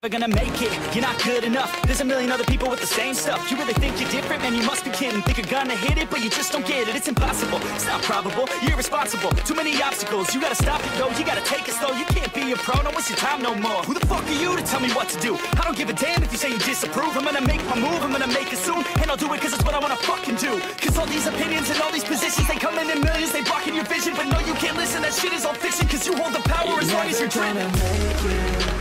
You're gonna make it, you're not good enough. There's a million other people with the same stuff. You really think you're different? Man, you must be kidding. Think you're gonna hit it, but you just don't get it. It's impossible, it's not probable, you're irresponsible. Too many obstacles, you gotta stop it though. You gotta take it slow, you can't be a pro. Don't waste your time no more. Who the fuck are you to tell me what to do? I don't give a damn if you say you disapprove. I'm gonna make my move, I'm gonna make it soon. And I'll do it cause it's what I wanna fucking do. Cause all these opinions and all these positions, they come in millions, they blocking your vision. But no, you can't listen, that shit is all fiction. Cause you hold the power as long as you're dreaming.